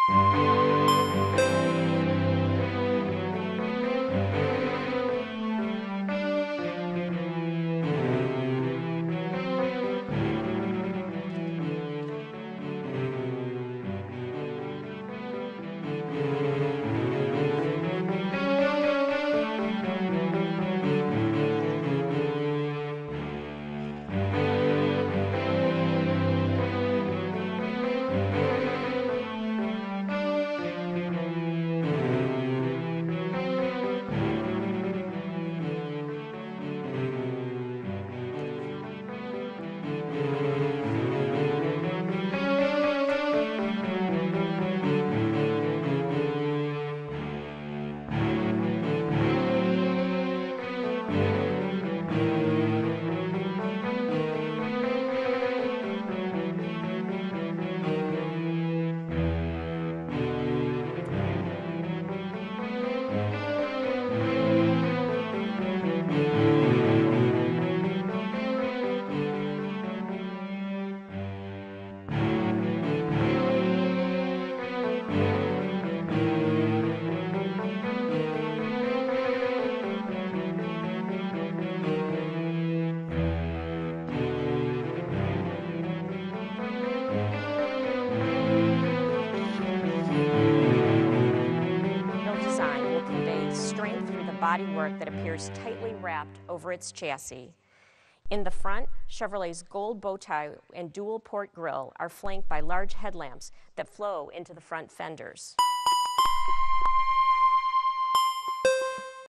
Design will convey strength through the bodywork that appears tightly wrapped over its chassis. In the front, Chevrolet's gold bow tie and dual port grille are flanked by large headlamps that flow into the front fenders.